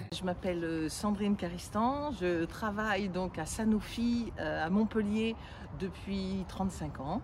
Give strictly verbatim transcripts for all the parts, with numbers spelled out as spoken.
Je m'appelle Sandrine Caristan, je travaille donc à Sanofi à Montpellier depuis trente-cinq ans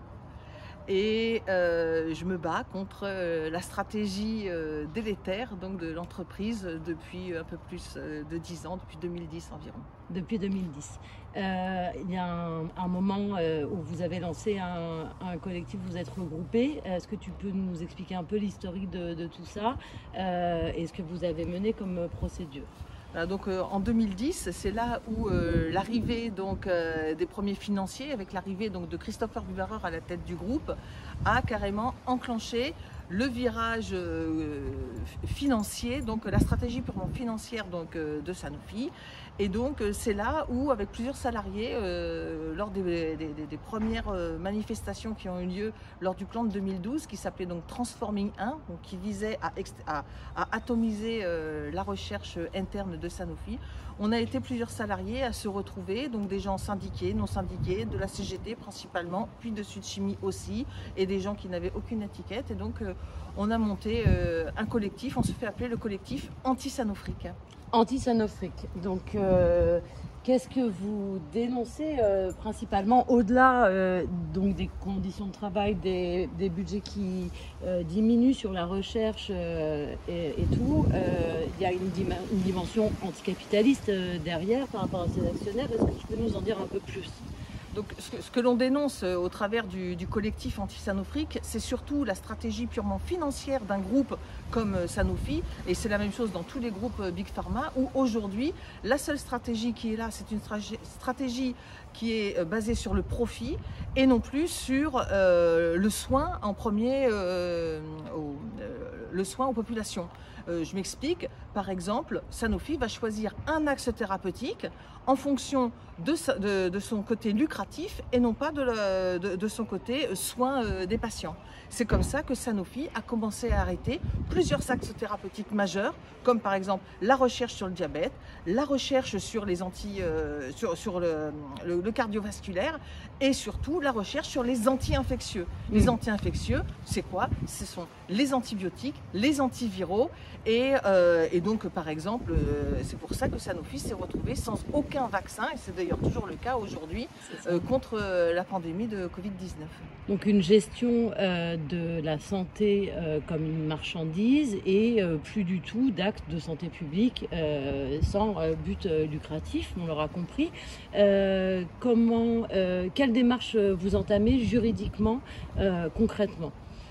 et euh, je me bats contre la stratégie euh, délétère donc, de l'entreprise depuis un peu plus de dix ans, depuis deux mille dix environ. Depuis deux mille dix. Euh, il y a un, un moment euh, où vous avez lancé un, un collectif, vous êtes regroupés. Est-ce que tu peux nous expliquer un peu l'historique de, de tout ça euh, et ce que vous avez mené comme procédure? Voilà, donc, euh, en deux mille dix, c'est là où euh, l'arrivée donc, euh, des premiers financiers, avec l'arrivée donc, de Christopher Bubarer à la tête du groupe, a carrément enclenché le virage euh, financier, donc la stratégie purement financière donc, euh, de Sanofi. Et donc c'est là où, avec plusieurs salariés, euh, lors des, des, des premières manifestations qui ont eu lieu lors du plan de deux mille douze, qui s'appelait donc Transforming un, donc qui visait à, à, à atomiser euh, la recherche interne de Sanofi, on a été plusieurs salariés à se retrouver, donc des gens syndiqués, non syndiqués, de la C G T principalement, puis de Sud Chimie aussi, et des gens qui n'avaient aucune étiquette. Et donc euh, on a monté euh, un collectif, on se fait appeler le collectif anti-sanofrique. Anti-sanofrique. Donc, euh, qu'est-ce que vous dénoncez euh, principalement au-delà euh, donc des conditions de travail, des, des budgets qui euh, diminuent sur la recherche euh, et, et tout. Euh, il y a une, dim une dimension anticapitaliste euh, derrière par rapport à ces actionnaires. Est-ce que tu peux nous en dire un peu plus ? Donc, ce que, ce que l'on dénonce au travers du, du collectif anti-sanofrique, c'est surtout la stratégie purement financière d'un groupe comme Sanofi, et c'est la même chose dans tous les groupes Big Pharma, où aujourd'hui, la seule stratégie qui est là, c'est une stratégie qui est basée sur le profit et non plus sur euh, le soin en premier, euh, au, euh, le soin aux populations. Euh, je m'explique, par exemple, Sanofi va choisir un axe thérapeutique en fonction de, sa, de, de son côté lucratif et non pas de, le, de, de son côté soin euh, des patients. C'est comme ça que Sanofi a commencé à arrêter plusieurs axes thérapeutiques majeurs, comme par exemple la recherche sur le diabète, la recherche sur, les anti, euh, sur, sur le, le, le cardiovasculaire et surtout la recherche sur les anti-infectieux. Mmh. Les anti-infectieux, c'est quoi? Ce sont les antibiotiques, les antiviraux et, euh, et donc par exemple, euh, c'est pour ça que Sanofi s'est retrouvé sans aucun vaccin, et c'est d'ailleurs toujours le cas aujourd'hui, euh, contre la pandémie de Covid dix-neuf. Donc une gestion euh, de la santé euh, comme une marchandise et euh, plus du tout d'actes de santé publique euh, sans euh, but euh, lucratif, on l'aura compris. Euh, comment, euh, quelle démarche vous entamez juridiquement, euh, concrètement ?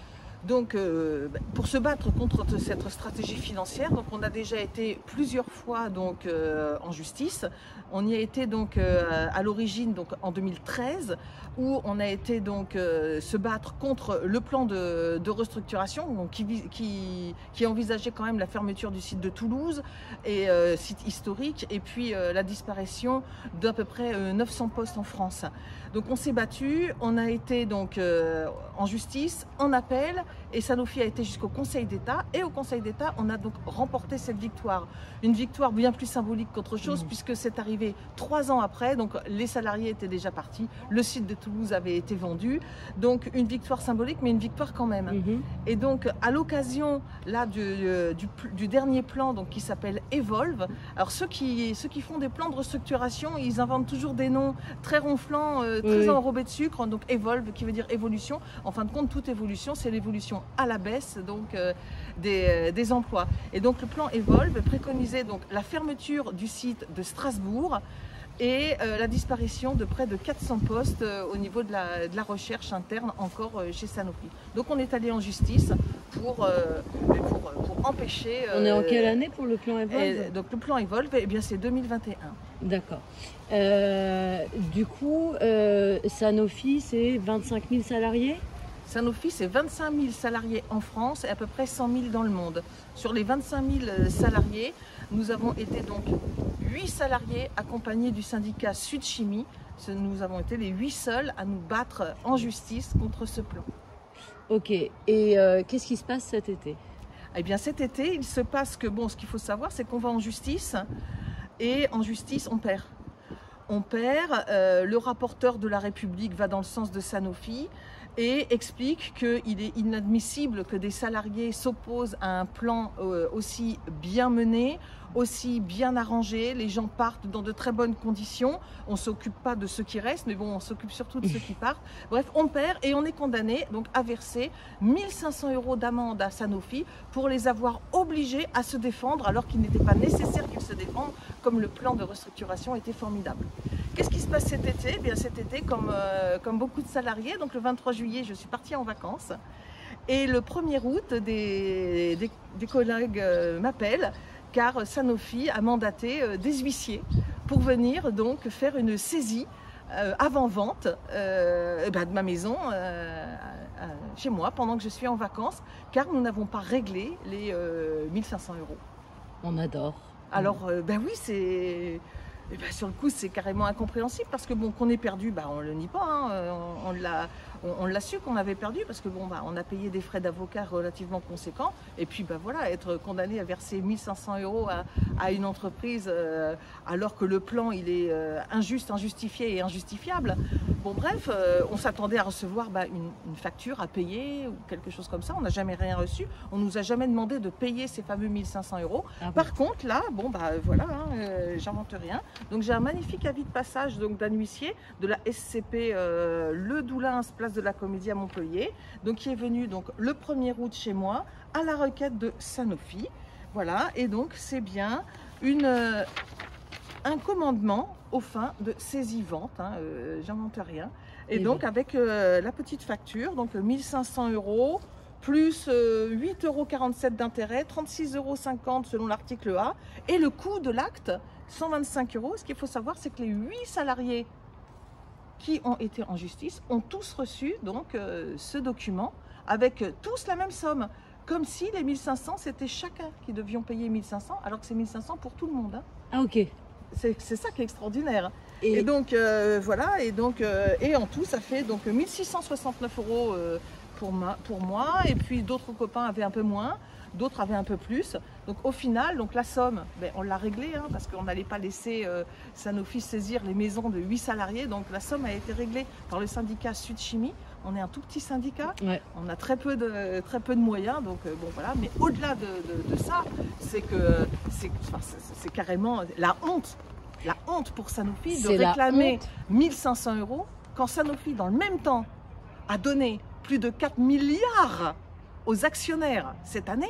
Donc, euh, pour se battre contre cette stratégie financière, donc on a déjà été plusieurs fois donc, euh, en justice. On y a été donc, euh, à l'origine donc, en deux mille treize, où on a été donc, euh, se battre contre le plan de, de restructuration donc, qui, qui, qui envisageait quand même la fermeture du site de Toulouse, et, euh, site historique, et puis euh, la disparition d'à peu près euh, neuf cents postes en France. Donc on s'est battu, on a été donc, euh, en justice, en appel, et Sanofi a été jusqu'au Conseil d'État, et au Conseil d'État, on a donc remporté cette victoire. Une victoire bien plus symbolique qu'autre chose, mmh. puisque c'est arrivé trois ans après, donc les salariés étaient déjà partis, le site de Toulouse avait été vendu, donc une victoire symbolique, mais une victoire quand même. Mmh. Et donc, à l'occasion là du, du, du dernier plan donc, qui s'appelle Evolve, alors ceux qui, ceux qui font des plans de restructuration, ils inventent toujours des noms très ronflants, euh, très oui. enrobés de sucre, donc Evolve qui veut dire évolution. En fin de compte, toute évolution, c'est l'évolution à la baisse donc, euh, des, euh, des emplois. Et donc le plan Evolve préconisait donc, la fermeture du site de Strasbourg et euh, la disparition de près de quatre cents postes euh, au niveau de la, de la recherche interne encore euh, chez Sanofi. Donc on est allé en justice pour, euh, pour, pour empêcher... Euh, on est en quelle année pour le plan Evolve? et, Donc le plan Evolve, eh bien c'est deux mille vingt et un. D'accord. Euh, du coup, euh, Sanofi, c'est vingt-cinq mille salariés? Sanofi, c'est vingt-cinq mille salariés en France et à peu près cent mille dans le monde. Sur les vingt-cinq mille salariés, nous avons été donc huit salariés accompagnés du syndicat Sud Chimie. Nous avons été les huit seuls à nous battre en justice contre ce plan. Ok, et euh, qu'est-ce qui se passe cet été? Eh bien cet été, il se passe que, bon, ce qu'il faut savoir, c'est qu'on va en justice et en justice, on perd. On perd, euh, le rapporteur de la République va dans le sens de Sanofi et explique qu'il est inadmissible que des salariés s'opposent à un plan euh, aussi bien mené, aussi bien arrangé. Les gens partent dans de très bonnes conditions. On ne s'occupe pas de ceux qui restent, mais bon, on s'occupe surtout de ceux qui partent. Bref, on perd et on est condamné donc à verser mille cinq cents euros d'amende à Sanofi pour les avoir obligés à se défendre alors qu'il n'était pas nécessaire qu'ils se défendent, comme le plan de restructuration était formidable. Qu'est-ce qui se passe cet été? Eh bien, cet été, comme, euh, comme beaucoup de salariés, donc le vingt-trois juillet, je suis partie en vacances. Et le premier août, des, des, des collègues euh, m'appellent car Sanofi a mandaté euh, des huissiers pour venir donc faire une saisie euh, avant-vente euh, ben, de ma maison euh, à, à, chez moi pendant que je suis en vacances, car nous n'avons pas réglé les euh, mille cinq cents euros. On adore. Alors, euh, ben oui, c'est... Eh ben, sur le coup, c'est carrément incompréhensible parce que bon, qu'on ait perdu, bah, on ne le nie pas, hein, on, on l'a on, on l'a su qu'on avait perdu parce que bon, bah, on a payé des frais d'avocat relativement conséquents et puis bah, voilà, être condamné à verser mille cinq cents euros à, à une entreprise euh, alors que le plan il est euh, injuste, injustifié et injustifiable. Bon bref, euh, on s'attendait à recevoir bah, une, une facture à payer ou quelque chose comme ça, on n'a jamais rien reçu, on nous a jamais demandé de payer ces fameux mille cinq cents euros. Ah bon. Par contre là, bon bah voilà, hein, euh, j'invente rien. Donc j'ai un magnifique avis de passage donc d'un huissier de la S C P euh, Le Doulins, place de la Comédie à Montpellier, donc qui est venu donc le premier août chez moi à la requête de Sanofi. Voilà, et donc c'est bien une, euh, un commandement aux fins de saisie-vente, hein, euh, j'invente rien. Et, et donc oui. Avec euh, la petite facture, donc mille cinq cents euros, plus euh, huit euros quarante-sept d'intérêt, trente-six euros cinquante selon l'article A, et le coût de l'acte, cent vingt-cinq euros. Ce qu'il faut savoir, c'est que les huit salariés qui ont été en justice ont tous reçu donc euh, ce document avec euh, tous la même somme, comme si les mille cinq cents c'était chacun qui devions payer mille cinq cents, alors que c'est mille cinq cents pour tout le monde. Hein. Ah ok. C'est ça qui est extraordinaire. Et, et donc euh, voilà, et donc euh, et en tout ça fait donc mille six cent soixante-neuf euros euh, pour, ma, pour moi, et puis d'autres copains avaient un peu moins. D'autres avaient un peu plus. Donc au final, donc la somme, ben, on l'a réglée hein, parce qu'on n'allait pas laisser euh, Sanofi saisir les maisons de huit salariés. Donc la somme a été réglée par le syndicat Sud Chimie. On est un tout petit syndicat, ouais. On a très peu de, très peu de moyens. Donc euh, bon voilà. Mais au-delà de, de, de ça, c'est que c'est enfin, carrément la honte. La honte pour Sanofi de réclamer mille cinq cents euros quand Sanofi, dans le même temps, a donné plus de quatre milliards aux actionnaires cette année,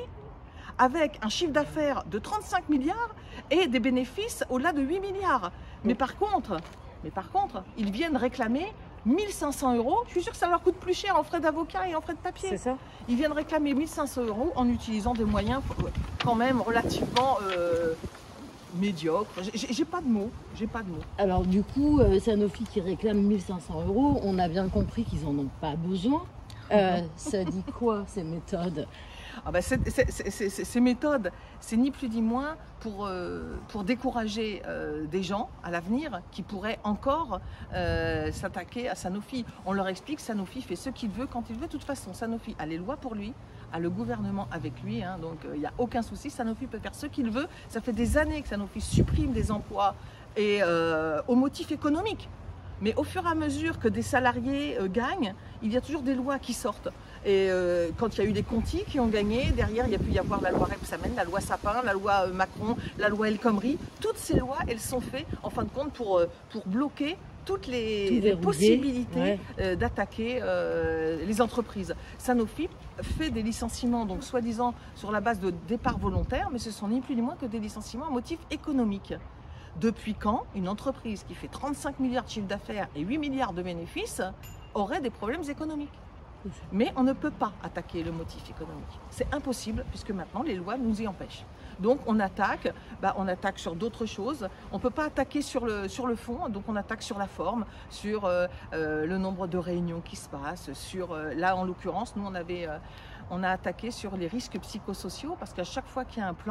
avec un chiffre d'affaires de trente-cinq milliards et des bénéfices au-delà de huit milliards. Mais par contre, mais par contre, ils viennent réclamer mille cinq cents euros. Je suis sûre que ça leur coûte plus cher en frais d'avocat et en frais de papier. C'est ça. Ils viennent réclamer mille cinq cents euros en utilisant des moyens quand même relativement euh, médiocres. J'ai pas de mots. J'ai pas de mots. Alors du coup, euh, Sanofi qui réclame mille cinq cents euros, on a bien compris qu'ils en ont pas besoin. Euh, ça dit quoi ces méthodes? Ah bah c'est, c'est, c'est, c'est, ces méthodes, c'est ni plus ni moins pour, euh, pour décourager euh, des gens à l'avenir qui pourraient encore euh, s'attaquer à Sanofi. On leur explique que Sanofi fait ce qu'il veut quand il veut. De toute façon, Sanofi a les lois pour lui, a le gouvernement avec lui, hein, donc il euh, n'y a aucun souci. Sanofi peut faire ce qu'il veut. Ça fait des années que Sanofi supprime des emplois et euh, au motif économique. Mais au fur et à mesure que des salariés euh, gagnent, il y a toujours des lois qui sortent. Et euh, quand il y a eu les Conti qui ont gagné, derrière il y a pu y avoir la loi Rebsamen, la loi Sapin, la loi euh, Macron, la loi El Khomri. Toutes ces lois, elles sont faites en fin de compte pour, euh, pour bloquer toutes les, les possibilités ouais. euh, d'attaquer euh, les entreprises. Sanofi fait des licenciements, donc soi-disant sur la base de départ volontaire, mais ce sont ni plus ni moins que des licenciements à motif économique. Depuis quand une entreprise qui fait trente-cinq milliards de chiffre d'affaires et huit milliards de bénéfices aurait des problèmes économiques? Mais on ne peut pas attaquer le motif économique. C'est impossible puisque maintenant les lois nous y empêchent. Donc on attaque, bah on attaque sur d'autres choses. On ne peut pas attaquer sur le, sur le fond, donc on attaque sur la forme, sur euh, euh, le nombre de réunions qui se passent, sur, euh, là en l'occurrence, nous on, avait, euh, on a attaqué sur les risques psychosociaux parce qu'à chaque fois qu'il y a un plan,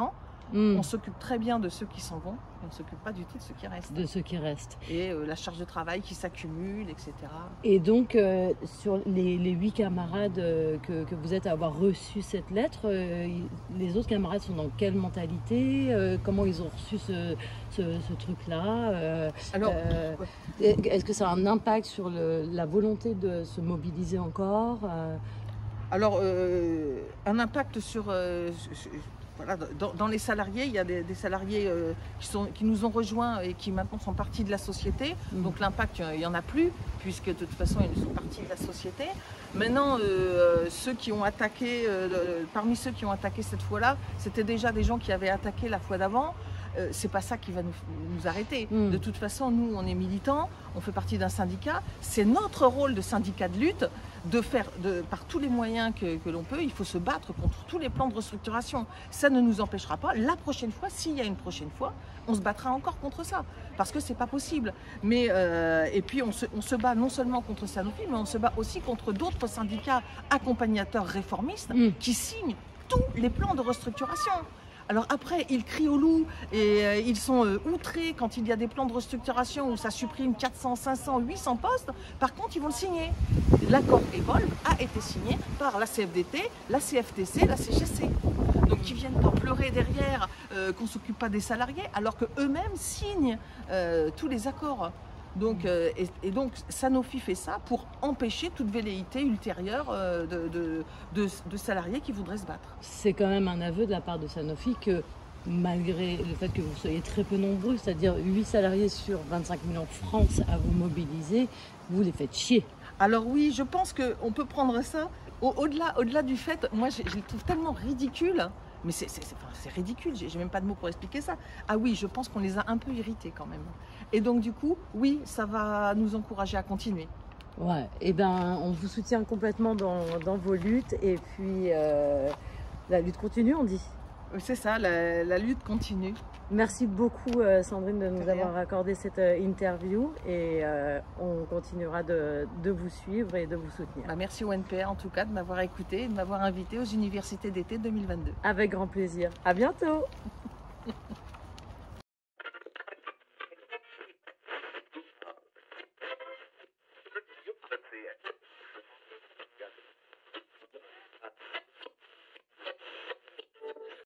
Mmh. On s'occupe très bien de ceux qui s'en vont, et on ne s'occupe pas du tout de ceux qui restent. De ceux qui restent. Et euh, la charge de travail qui s'accumule, et cetera. Et donc, euh, sur les, les huit camarades euh, que, que vous êtes à avoir reçu cette lettre, euh, les autres camarades sont dans quelle mentalité euh, Comment ils ont reçu ce, ce, ce truc-là euh, Alors, euh, est-ce que ça a un impact sur le, la volonté de se mobiliser encore euh... Alors, euh, un impact sur... Euh, sur Voilà, dans, dans les salariés, il y a des, des salariés euh, qui, sont, qui nous ont rejoints et qui maintenant sont partis de la société. Mmh. Donc l'impact, il n'y en a plus, puisque de toute façon, ils sont partis de la société. Maintenant, euh, ceux qui ont attaqué, euh, parmi ceux qui ont attaqué cette fois-là, c'était déjà des gens qui avaient attaqué la fois d'avant. Euh, c'est pas ça qui va nous, nous arrêter. Mmh. De toute façon, nous, on est militants, on fait partie d'un syndicat. C'est notre rôle de syndicat de lutte de faire, de, par tous les moyens que, que l'on peut, il faut se battre contre tous les plans de restructuration. Ça ne nous empêchera pas. La prochaine fois, s'il y a une prochaine fois, on se battra encore contre ça, parce que c'est pas possible. Mais euh, et puis on se, on se bat non seulement contre Sanofi, mais on se bat aussi contre d'autres syndicats accompagnateurs réformistes mmh. qui signent tous les plans de restructuration. Alors après, ils crient au loup et euh, ils sont euh, outrés quand il y a des plans de restructuration où ça supprime quatre cents, cinq cents, huit cents postes. Par contre, ils vont le signer. L'accord Evolve a été signé par la C F D T, la C F T C, la C G C. Donc ils viennent pas pleurer derrière euh, qu'on ne s'occupe pas des salariés alors qu'eux-mêmes signent euh, tous les accords. Donc, euh, et, et donc Sanofi fait ça pour empêcher toute velléité ultérieure euh, de, de, de, de salariés qui voudraient se battre. C'est quand même un aveu de la part de Sanofi que malgré le fait que vous soyez très peu nombreux, c'est-à-dire huit salariés sur vingt-cinq mille en France à vous mobiliser, vous les faites chier. Alors oui, je pense qu'on peut prendre ça au, au-delà, au-delà du fait, moi je, je le trouve tellement ridicule. Mais c'est, c'est, c'est, c'est ridicule, j'ai même pas de mots pour expliquer ça. Ah oui, je pense qu'on les a un peu irrités quand même. Et donc du coup, oui, ça va nous encourager à continuer. Ouais, et ben on vous soutient complètement dans, dans vos luttes et puis euh, la lutte continue, on dit. C'est ça, la, la lutte continue. Merci beaucoup euh, Sandrine de nous avoir accordé cette euh, interview et euh, on continuera de, de vous suivre et de vous soutenir. Bah, merci au N P R en tout cas de m'avoir écouté et de m'avoir invité aux universités d'été deux mille vingt-deux. Avec grand plaisir. À bientôt.